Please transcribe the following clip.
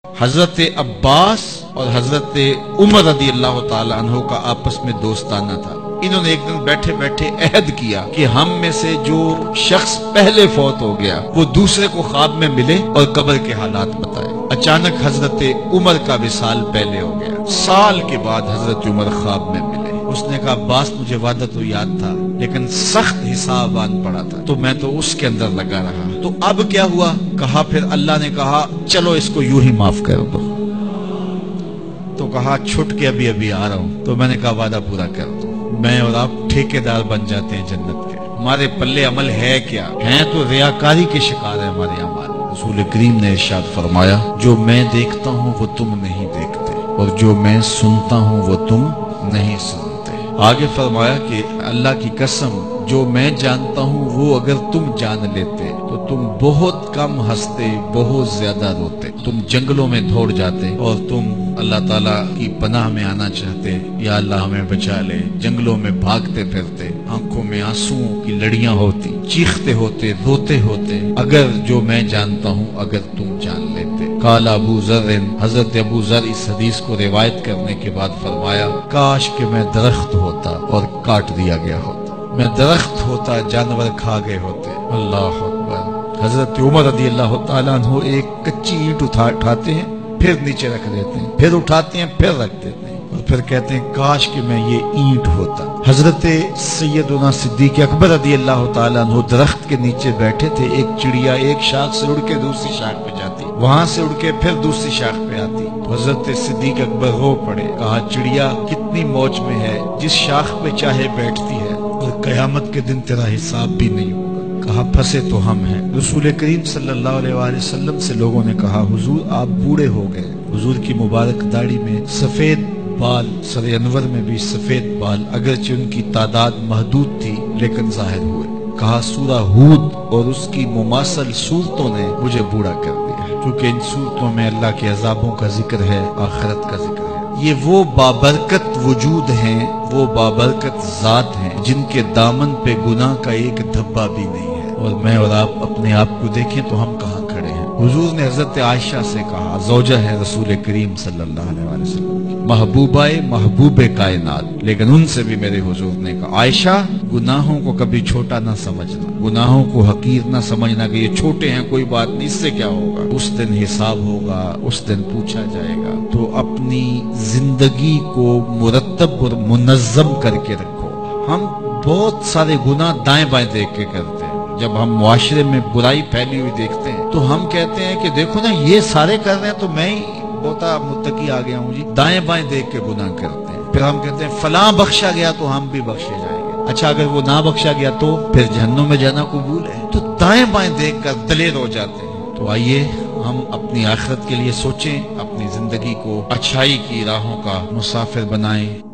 حضرت عباس اور حضرت عمر رضی اللہ تعالی عنہ کا آپس میں دوستانہ تھا. انہوں نے ایک دن بیٹھے بیٹھے عہد کیا کہ ہم میں سے جو شخص پہلے فوت ہو گیا وہ دوسرے کو خواب میں ملے اور قبر کے حالات بتائے. اچانک حضرت عمر کا وصال پہلے ہو گیا. سال کے بعد حضرت عمر خواب میں ملے. اس نے کہا عباس مجھے وعدہ تو یاد تھا لیکن سخت حساب آن پڑا تھا تو میں تو اس کے اندر لگا رہا. تو اب کیا ہوا؟ کہا پھر اللہ نے کہا چلو اس کو یوں ہی معاف کر دو. تو کہا چھٹ کے ابھی ابھی آ رہا ہوں. تو میں نے کہا وعدہ پورا کر دو. میں اور آپ ٹھیکیدار بن جاتے ہیں جنت کے. ہمارے پلے عمل ہے کیا؟ ہیں تو ریاکاری کے شکار ہے ہمارے اعمال. رسول کریم نے ارشاد فرمایا جو میں دیکھتا ہوں وہ تم نہیں دیکھتے اور جو میں سنتا ہوں وہ تم نہیں سنتے. آگے فرمایا کہ اللہ کی قسم جو میں جانتا ہوں وہ اگر تم جان لیتے تو تم بہت کم ہنستے بہت زیادہ روتے. تم جنگلوں میں دوڑ جاتے اور تم اللہ تعالیٰ کی پناہ میں آنا چاہتے یا اللہ ہمیں بچا لے. جنگلوں میں بھاگتے پھرتے آنکھوں میں آنسوؤں کی لڑیاں ہوتی چیختے ہوتے روتے ہوتے اگر جو میں جانتا ہوں اگر تم جان لیتے. قال ابو ذر حضرت ابو ذر اس حدیث کو روایت کرنے کے بعد فرمایا کاش کہ میں درخت ہوتا اور کاٹ دیا گیا ہوتا. میں درخت ہوتا جانور کھا گئے ہوتے. اللہ اکبر. حضرت عمر رضی اللہ تعالیٰ عنہ ایک کچی اینٹ اٹھاتے ہیں پھر نیچے رکھ دیتے ہیں پھر اٹھاتے ہیں پھر رکھ دیتے ہیں اور پھر کہتے ہیں کاش کہ میں یہ اینٹ ہوتا. حضرت سیدنا صدیق اکبر رضی اللہ تعالیٰ عنہ درخت کے نیچے بیٹھے تھے. ایک چڑیا ایک شاخ سے اڑ کے دوسری شاخ پہ جاتی وہاں سے اڑ کے پھر دوسری شاخ پہ آتی. حضرت صدیق اکبر رو پڑے. کہا چڑیا کتنی موج میں ہے جس شاخ پہ چاہے بیٹھتی ہے اور قیامت کے دن تیرا حساب بھی نہیں ہوگا. کہا پھنسے تو ہم ہیں. رسول کریم صلی اللہ علیہ وآلہ وسلم سے لوگوں نے کہا حضور آپ بوڑھے ہو گئے. حضور کی مبارک داڑھی میں سفید بال سر انور میں بھی سفید بال اگرچہ ان کی تعداد محدود تھی لیکن ظاہر ہوئے. کہا سورہ ہود اور اس کی مماثل صورتوں نے مجھے بوڑھا کر دیا کیونکہ ان صورتوں میں اللہ کے عذابوں کا ذکر ہے آخرت کا ذکر ہے. یہ وہ بابرکت وجود ہیں وہ بابرکت ذات ہیں جن کے دامن پہ گناہ کا ایک دھبا بھی نہیں ہے. اور میں اور آپ اپنے آپ کو دیکھیں تو ہم کہاں کھڑے ہیں. حضور نے حضرت عائشہ سے کہا زوجہ ہے رسول کریم صلی اللہ علیہ وسلم کی محبوبہ محبوب کائنات لیکن ان سے بھی میرے حضور نے کہا عائشہ گناہوں کو کبھی چھوٹا نہ سمجھنا گناہوں کو حقیر نہ سمجھنا کہ یہ چھوٹے ہیں کوئی بات نہیں اس سے کیا ہوگا. اس دن حساب ہوگا اس دن پوچھا جائے گا. تو اپنی زندگی کو مرتب اور منظم کر کے رکھو. ہم بہت سارے گناہ دائیں بائیں دیکھ کے کرتے ہیں. جب ہم معاشرے میں برائی پھیلی ہوئی دیکھتے ہیں تو ہم کہتے ہیں کہ دیکھو نا یہ سارے کر رہے ہیں تو میں ہی بہت متقی آ گیا ہوں جی. دائیں بائیں دیکھ کے گناہ کرتے ہیں. پھر ہم کہتے ہیں فلاں بخشا گیا تو ہم بھی بخشے جائیں گے. اچھا اگر وہ نہ بخشا گیا تو پھر جہنم میں جانا قبول ہے. تو دائیں بائیں دیکھ کر دلیر ہو جاتے ہیں. تو آئیے ہم اپنی آخرت کے لیے سوچیں اپنی زندگی کو اچھائی کی راہوں کا مسافر بنائیں.